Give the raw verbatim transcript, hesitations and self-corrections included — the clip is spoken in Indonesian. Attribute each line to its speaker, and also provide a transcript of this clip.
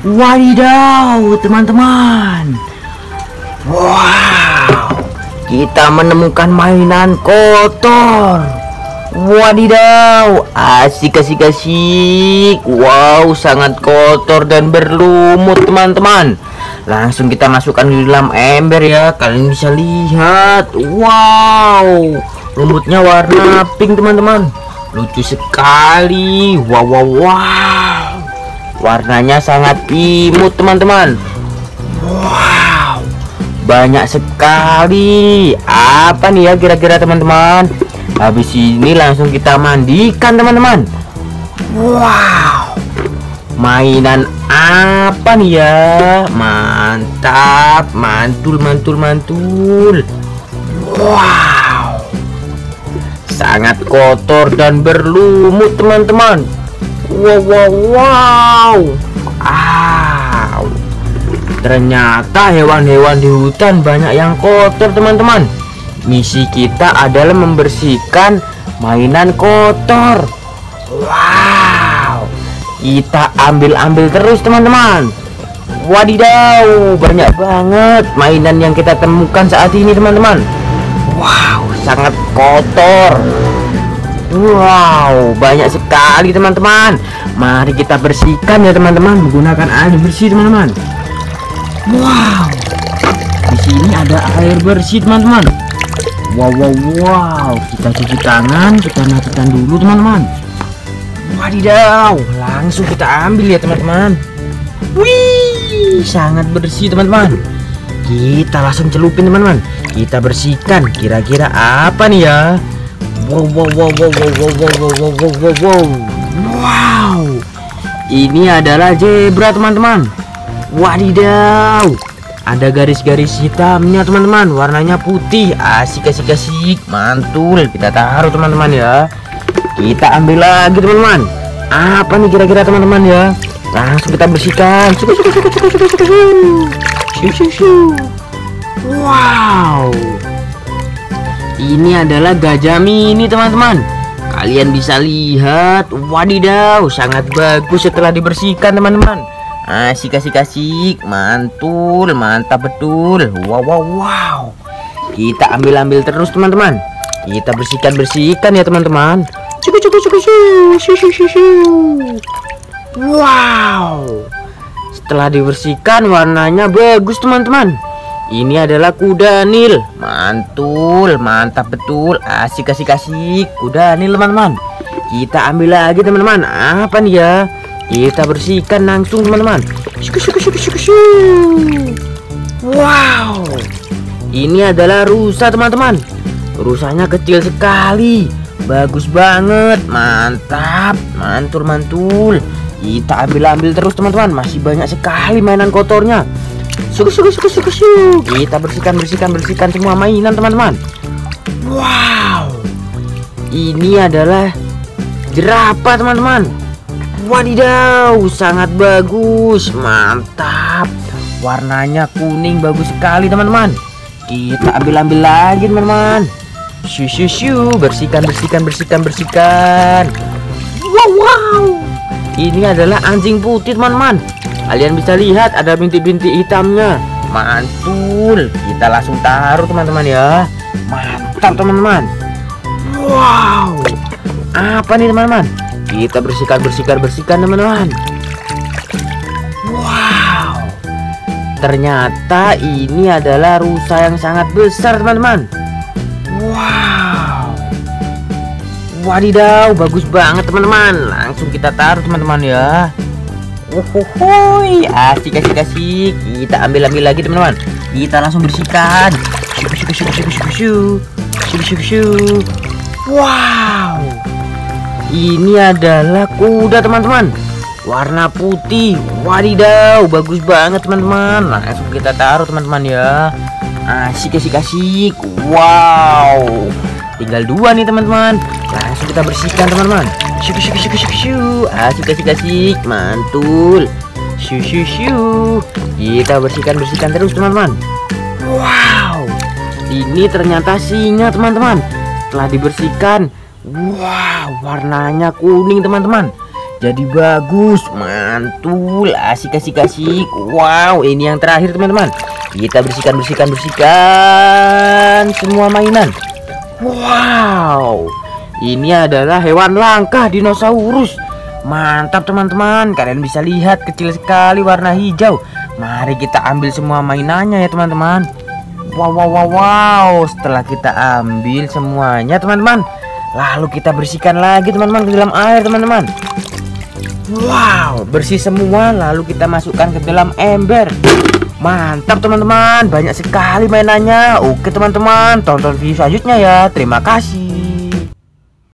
Speaker 1: Wadidaw, teman-teman. Wow, kita menemukan mainan kotor. Wadidaw, asik asik asik. Wow, sangat kotor dan berlumut, teman-teman. Langsung kita masukkan di dalam ember ya. Kalian bisa lihat. Wow, lumutnya warna pink, teman-teman. Lucu sekali. Wow wow wow. Warnanya sangat imut, teman-teman. Wow, banyak sekali. Apa nih ya kira-kira, teman-teman? Habis ini langsung kita mandikan, teman-teman. Wow, mainan apa nih ya? Mantap, mantul mantul mantul. Wow, sangat kotor dan berlumut, teman-teman. Wow wow wow. Wow, ternyata hewan-hewan di hutan banyak yang kotor, teman-teman. Misi kita adalah membersihkan mainan kotor. Wow, kita ambil-ambil terus, teman-teman. Wadidaw, banyak banget mainan yang kita temukan saat ini, teman-teman. Wow, sangat kotor. Wow, banyak sekali, teman-teman. Mari kita bersihkan ya, teman-teman, menggunakan air bersih, teman-teman. Wow, di sini ada air bersih, teman-teman. Wow wow wow, kita cuci tangan, kita matikan dulu, teman-teman. Wadidaw, langsung kita ambil ya, teman-teman. Wih, sangat bersih, teman-teman. Kita langsung celupin, teman-teman. Kita bersihkan. Kira-kira apa nih ya? Wow wow wow wow wow wow wow wow wow wow wow. Wow, ini adalah zebra, teman-teman. Wadidaw, ada garis-garis hitamnya, teman-teman. Warnanya putih. Asik asik asik, mantul. Kita taruh, teman-teman ya. Kita ambil lagi, teman-teman. Apa nih kira-kira, teman-teman ya? Langsung kita bersihkan. Wow, ini adalah gajah mini, teman-teman. Kalian bisa lihat. Wadidaw, sangat bagus setelah dibersihkan, teman-teman. Asik asik asik, mantul, mantap betul. Wow wow wow. Kita ambil-ambil terus, teman-teman. Kita bersihkan-bersihkan ya, teman-teman. Wow, setelah dibersihkan warnanya bagus, teman-teman. Ini adalah kuda nil. Mantul, mantap betul. Asik asik asik, kuda nil, teman-teman. Kita ambil lagi, teman-teman. Apa nih ya? Kita bersihkan langsung, teman-teman. Wow, ini adalah rusa, teman-teman. Rusanya kecil sekali, bagus banget, mantap, mantul mantul. Kita ambil-ambil terus, teman-teman. Masih banyak sekali mainan kotornya. Suku suku suku suku suku. Kita bersihkan bersihkan bersihkan semua mainan, teman-teman. Wow, ini adalah jerapah, teman-teman. Wadidaw, sangat bagus, mantap. Warnanya kuning, bagus sekali, teman-teman. Kita ambil-ambil lagi, teman-teman. Shu shu shu, bersihkan bersihkan bersihkan bersihkan. Wow wow, ini adalah anjing putih, teman-teman. Kalian bisa lihat ada bintik-bintik hitamnya. Mantul. Kita langsung taruh, teman-teman ya. Mantap, teman-teman. Wow, apa nih, teman-teman? Kita bersihkan bersihkan bersihkan, teman-teman. Wow, ternyata ini adalah rusa yang sangat besar, teman-teman. Wow, wadidaw, bagus banget, teman-teman. Langsung kita taruh, teman-teman ya. Uhuhuy, asik asik asik. Kita ambil ambil lagi, teman-teman. Kita langsung bersihkan. Syuk syuk syuk syuk syuk syuk syuk syuk syuk. Wow, ini adalah kuda, teman-teman. Warna putih. Wadidaw, bagus banget, teman-teman. Langsung kita taruh, teman-teman ya. Asik asik asik. Wow, tinggal dua nih, teman-teman. Langsung kita bersihkan, teman-teman. Syuk syuk syuk syuk syuk. Asik asik asik, mantul. Syuk syuk syuk. Kita bersihkan bersihkan terus, teman-teman. Wow, ini ternyata singa, teman-teman. Setelah dibersihkan, wow, warnanya kuning, teman-teman. jadi bagus, mantul, asik asik asik. Wow, ini yang terakhir teman-teman. Kita bersihkan bersihkan bersihkan semua mainan. Wow, ini adalah hewan langka dinosaurus. Mantap teman-teman, kalian bisa lihat kecil sekali warna hijau. Mari kita ambil semua mainannya ya teman-teman. Wow wow wow wow. Setelah kita ambil semuanya teman-teman, lalu kita bersihkan lagi teman-teman ke dalam air teman-teman. Wow, bersih semua, lalu kita masukkan ke dalam ember. Mantap teman-teman, banyak sekali mainannya. Oke teman-teman, tonton video selanjutnya ya. Terima kasih.